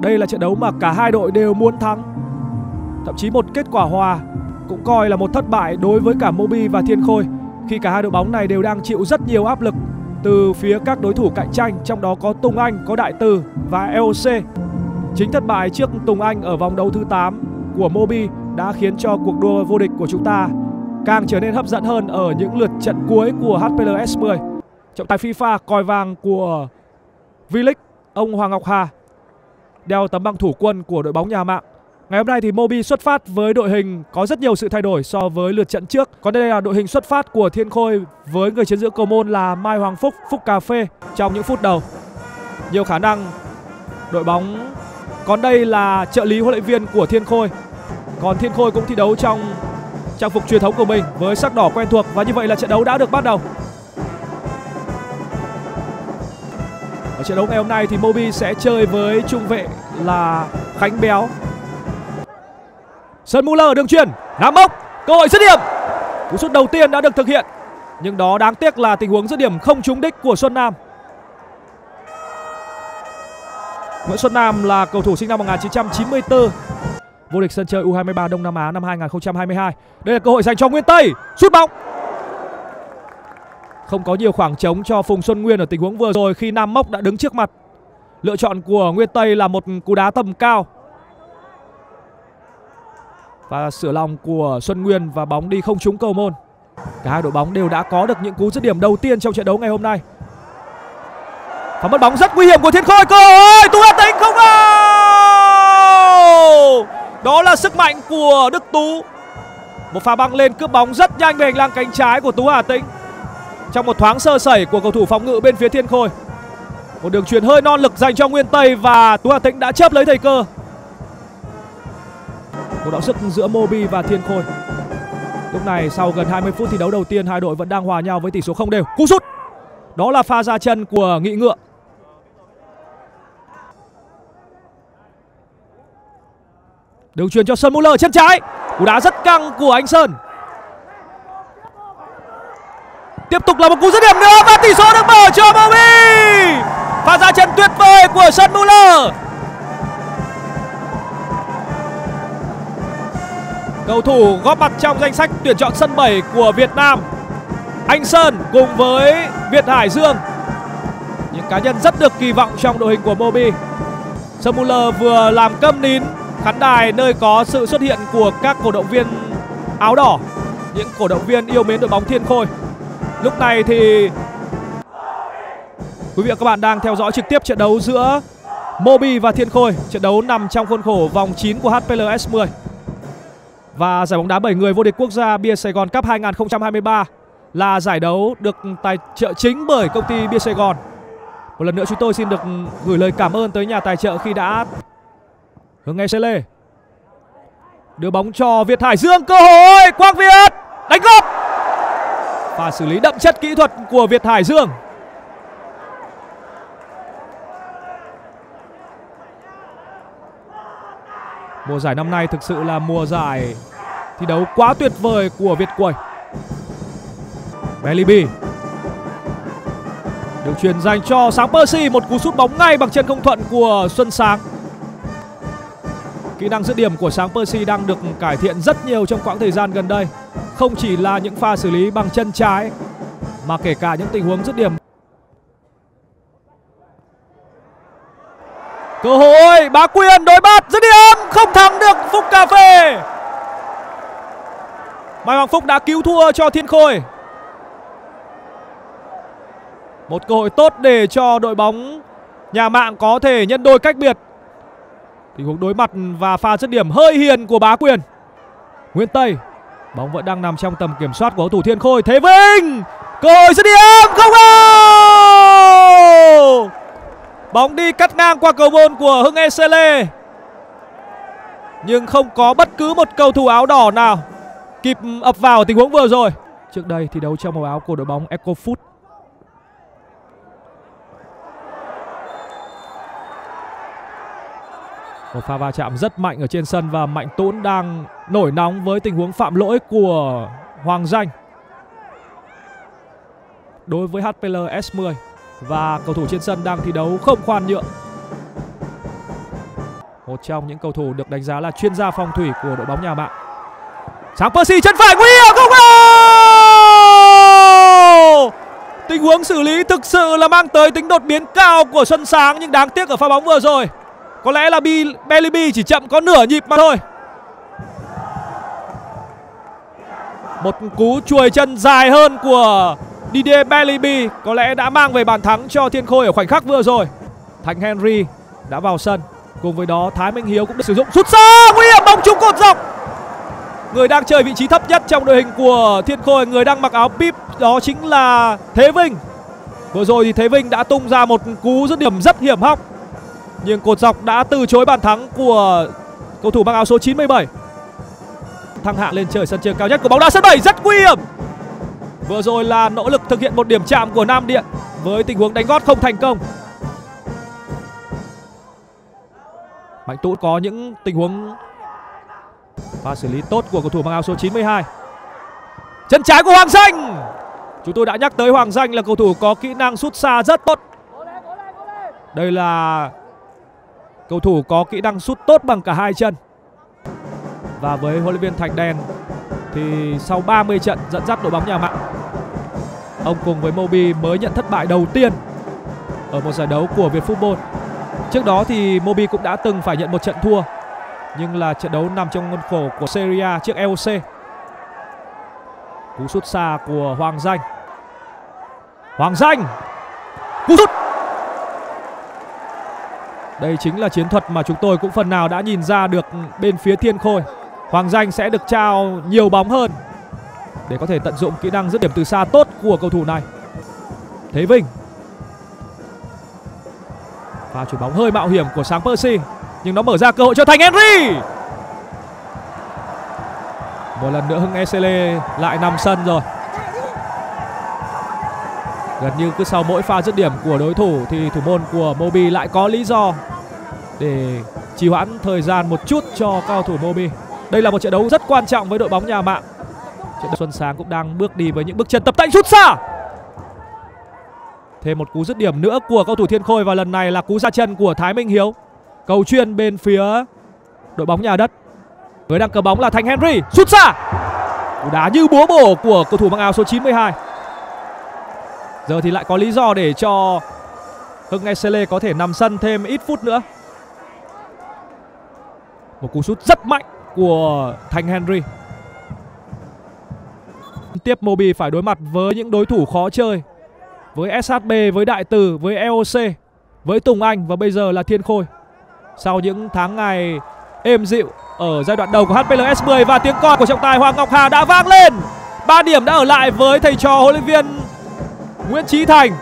Đây là trận đấu mà cả hai đội đều muốn thắng. Thậm chí một kết quả hòa cũng coi là một thất bại đối với cả Mobi và Thiên Khôi, khi cả hai đội bóng này đều đang chịu rất nhiều áp lực từ phía các đối thủ cạnh tranh, trong đó có Tùng Anh, có Đại Từ và EOC. Chính thất bại trước Tùng Anh ở vòng đấu thứ 8 của Mobi đã khiến cho cuộc đua vô địch của chúng ta càng trở nên hấp dẫn hơn ở những lượt trận cuối của HPL S10. Trọng tài FIFA còi vàng của V-League, ông Hoàng Ngọc Hà đeo tấm bằng thủ quân của đội bóng nhà mạng. Ngày hôm nay thì Mobi xuất phát với đội hình có rất nhiều sự thay đổi so với lượt trận trước. Còn đây là đội hình xuất phát của Thiên Khôi với người chiến giữa cầu môn là Mai Hoàng Phúc, Phúc Cà Phê trong những phút đầu. Nhiều khả năng đội bóng, còn đây là trợ lý huấn luyện viên của Thiên Khôi. Còn Thiên Khôi cũng thi đấu trong trang phục truyền thống của mình với sắc đỏ quen thuộc. Và như vậy là trận đấu đã được bắt đầu. Ở trận đấu ngày hôm nay thì Mobi sẽ chơi với trung vệ là Khánh Béo. Sơn Muller đường chuyền, Nam Mốc, cơ hội dứt điểm. Cú sút đầu tiên đã được thực hiện, nhưng đó đáng tiếc là tình huống dứt điểm không trúng đích của Xuân Nam. Nguyễn Xuân Nam là cầu thủ sinh năm 1994, vô địch sân chơi U23 Đông Nam Á năm 2022. Đây là cơ hội dành cho Nguyên Tây, sút bóng. Không có nhiều khoảng trống cho Phùng Xuân Nguyên ở tình huống vừa rồi khi Nam Mốc đã đứng trước mặt. Lựa chọn của Nguyên Tây là một cú đá tầm cao. Và sửa lòng của Xuân Nguyên và bóng đi không trúng cầu môn. Cả hai đội bóng đều đã có được những cú dứt điểm đầu tiên trong trận đấu ngày hôm nay. Và mất bóng rất nguy hiểm của Thiên Khôi, cơ hội Tú Hà Tĩnh không vào. Đó là sức mạnh của Đức Tú. Một pha băng lên cướp bóng rất nhanh về hành lang cánh trái của Tú Hà Tĩnh trong một thoáng sơ sẩy của cầu thủ phòng ngự bên phía Thiên Khôi. Một đường chuyền hơi non lực dành cho Nguyên Tây và Tú Hà Tĩnh đã chớp lấy thời cơ. Cuộc đọ sức giữa Mobi và Thiên Khôi. Lúc này sau gần 20 phút thi đấu đầu tiên, hai đội vẫn đang hòa nhau với tỷ số không đều. Cú sút, đó là pha ra chân của Nghị Ngựa. Đường chuyền cho Sơn Muller chân trái, cú đá rất căng của anh Sơn. Tiếp tục là một cú dứt điểm nữa và tỷ số được mở cho Mobi. Pha ra chân tuyệt vời của Sơn Muller. Cầu thủ góp mặt trong danh sách tuyển chọn sân 7 của Việt Nam, anh Sơn cùng với Việt Hải Dương, những cá nhân rất được kỳ vọng trong đội hình của Mobi. Sơn Muller vừa làm câm nín khán đài nơi có sự xuất hiện của các cổ động viên áo đỏ, những cổ động viên yêu mến đội bóng Thiên Khôi. Lúc này thì quý vị và các bạn đang theo dõi trực tiếp trận đấu giữa Mobi và Thiên Khôi. Trận đấu nằm trong khuôn khổ vòng 9 của HPL S10 và giải bóng đá 7 người vô địch quốc gia Bia Sài Gòn Cup 2023 là giải đấu được tài trợ chính bởi công ty Bia Sài Gòn. Một lần nữa chúng tôi xin được gửi lời cảm ơn tới nhà tài trợ khi đã Hưng Nghe Lê đưa bóng cho Việt Hải Dương, cơ hội Quang Việt đánh góc. Và xử lý đậm chất kỹ thuật của Việt Hải Dương. Mùa giải năm nay thực sự là mùa giải thi đấu quá tuyệt vời của Việt Quẩy. Belibi, đường chuyền dành cho Sáng Percy, một cú sút bóng ngay bằng chân không thuận của Xuân Sáng. Kỹ năng dứt điểm của Sáng Percy đang được cải thiện rất nhiều trong quãng thời gian gần đây. Không chỉ là những pha xử lý bằng chân trái mà kể cả những tình huống dứt điểm. Cơ hội Bá Quyền đối bắt dứt điểm không thắng được Phúc Cà Phê. Mai Hoàng Phúc đã cứu thua cho Thiên Khôi. Một cơ hội tốt để cho đội bóng nhà mạng có thể nhân đôi cách biệt. Tình huống đối mặt và pha dứt điểm hơi hiền của Bá Quyền. Nguyên Tây, bóng vẫn đang nằm trong tầm kiểm soát của cầu thủ Thiên Khôi. Thế Vinh, cơ hội dứt điểm không vào. Bóng đi cắt ngang qua cầu môn của Hưng Lê, nhưng không có bất cứ một cầu thủ áo đỏ nào kịp ập vào ở tình huống vừa rồi. Trước đây thi đấu trong màu áo của đội bóng Ecofood. Một pha va chạm rất mạnh ở trên sân và Mạnh Tún đang nổi nóng với tình huống phạm lỗi của Hoàng Danh đối với HPL S10 và cầu thủ trên sân đang thi đấu không khoan nhượng. một trong những cầu thủ được đánh giá là chuyên gia phong thủy của đội bóng nhà mạng. Sáng Percy chân phải nguy hiểm không? Tình huống xử lý thực sự là mang tới tính đột biến cao của Xuân Sáng, nhưng đáng tiếc ở pha bóng vừa rồi có lẽ là Bellamy chỉ chậm có nửa nhịp mà thôi. Một cú chuồi chân dài hơn của Didier Bellamy có lẽ đã mang về bàn thắng cho Thiên Khôi ở khoảnh khắc vừa rồi. Thành Henry đã vào sân. Cùng với đó Thái Minh Hiếu cũng được sử dụng sút xa nguy hiểm, bóng trúng cột dọc. Người đang chơi vị trí thấp nhất trong đội hình của Thiên Khôi, người đang mặc áo pip đó chính là Thế Vinh. Vừa rồi thì Thế Vinh đã tung ra một cú dứt điểm rất hiểm hóc, nhưng cột dọc đã từ chối bàn thắng của cầu thủ mang áo số 97. Thăng hạng lên chơi sân chơi cao nhất của bóng đá sân 7 rất nguy hiểm. Vừa rồi là nỗ lực thực hiện một điểm chạm của Nam Điện với tình huống đánh gót không thành công. Mạnh Tú có những tình huống pha xử lý tốt của cầu thủ mang áo số 92. Chân trái của Hoàng Danh. Chúng tôi đã nhắc tới Hoàng Danh là cầu thủ có kỹ năng sút xa rất tốt. Đây là cầu thủ có kỹ năng sút tốt bằng cả hai chân. Và với huấn luyện viên Thành Đen thì sau 30 trận dẫn dắt đội bóng nhà mạng, ông cùng với Moby mới nhận thất bại đầu tiên ở một giải đấu của Vietfootball. Trước đó thì Moby cũng đã từng phải nhận một trận thua, nhưng là trận đấu nằm trong khuôn khổ của Serie A trước EOC. Cú sút xa của Hoàng Danh. Hoàng Danh, cú sút. Đây chính là chiến thuật mà chúng tôi cũng phần nào đã nhìn ra được bên phía Thiên Khôi. Hoàng Danh sẽ được trao nhiều bóng hơn để có thể tận dụng kỹ năng dứt điểm từ xa tốt của cầu thủ này. Thế Vinh. Pha chuyền bóng hơi mạo hiểm của Sáng Percy, nhưng nó mở ra cơ hội cho Thành Henry. Một lần nữa Hưng Esele lại nằm sân rồi. Gần như cứ sau mỗi pha dứt điểm của đối thủ thì thủ môn của Moby lại có lý do để trì hoãn thời gian một chút cho cao thủ Moby. Đây là một trận đấu rất quan trọng với đội bóng nhà mạng. Trận đấu Xuân Sáng cũng đang bước đi với những bước chân tập tành sút xa. Thêm một cú dứt điểm nữa của cầu thủ Thiên Khôi, và lần này là cú ra chân của Thái Minh Hiếu, cầu chuyên bên phía đội bóng nhà đất. Người đang cầm bóng là Thành Henry, sút xa. Cú đá như búa bổ của cầu thủ mang áo số 92. Giờ thì lại có lý do để cho Hưng Esele có thể nằm sân thêm ít phút nữa. Một cú sút rất mạnh của Thành Henry. Tiếp Moby phải đối mặt với những đối thủ khó chơi, với SHB, với Đại Từ, với EOC, với Tùng Anh và bây giờ là Thiên Khôi. Sau những tháng ngày êm dịu ở giai đoạn đầu của HPLS 10 và tiếng còi của trọng tài Hoàng Ngọc Hà đã vang lên. 3 điểm đã ở lại với thầy trò huấn luyện viên Nguyễn Chí Thành.